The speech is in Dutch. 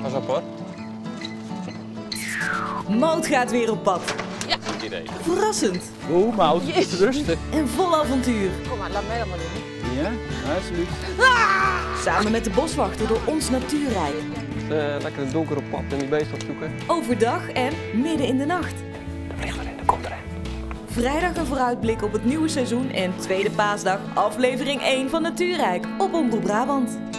Pas op hoor. Mout gaat weer op pad. Ja, goed idee. Verrassend Oh, Mout, Jezus. rustig. en vol avontuur. Kom maar, laat mij dat maar doen. Ja, alsjeblieft. Samen met de boswachter door ons natuurrijk. Lekker een donkere pad en die beesten opzoeken. Overdag en midden in de nacht. De vliegt erin, de komt erin. Vrijdag een vooruitblik op het nieuwe seizoen en tweede paasdag aflevering 1 van Natuurrijk op Omroep Brabant.